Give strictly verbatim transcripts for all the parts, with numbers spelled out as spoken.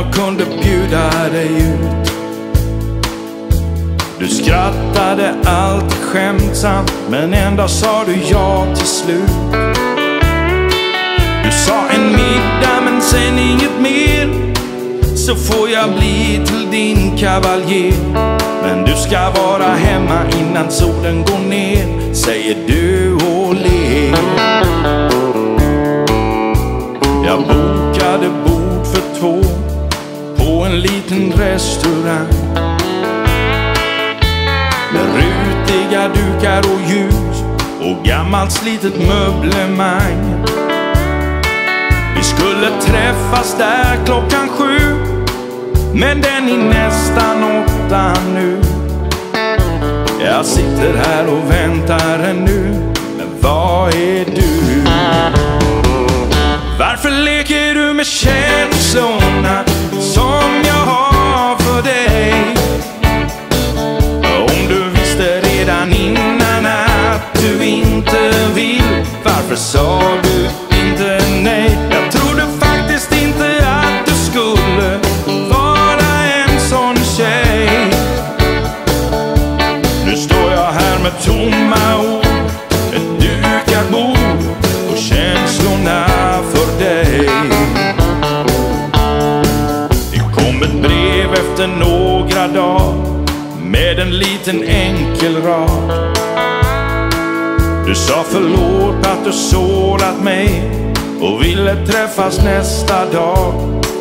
jag kunde bjuda dig ut. Du skrattade alltid skämtsamt, men ändå sa du ja till slut. Du sa en middag men sen inget mer, så får jag bli till din kavaljer. Men du ska vara hemma innan solen går ner, säger du och ler. Jag bokade bord för två på en liten restaurang med rutiga dukar och ljus och gammalt slitet möblemang. Vi skulle träffas där klockan sju, men den är nästan åtta nu. Jag sitter här och väntar ännu, men vad är du? Varför leker du med känslorna som jag har för dig? Om du visste redan innan att du inte vill, varför sa du inte nej? Jag trodde faktiskt inte att du skulle vara en sån tjej. Nu står jag här med tomma ord, ett dukat bord och känslorna för dig. Det kom ett brev efter några dagar med en liten enkel rad. Du sa förlåt att du sårat mig och ville träffas nästa dag.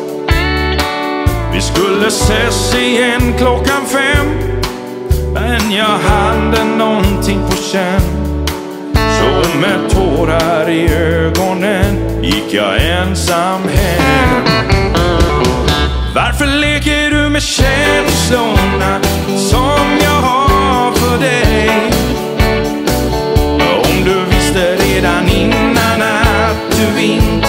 Vi skulle ses igen klockan fem, men jag hade någonting på känn. Så med tårar i ögonen gick jag ensam hem. Varför leker du med känslorna som jag har för dig? Om du visste redan innan att du inte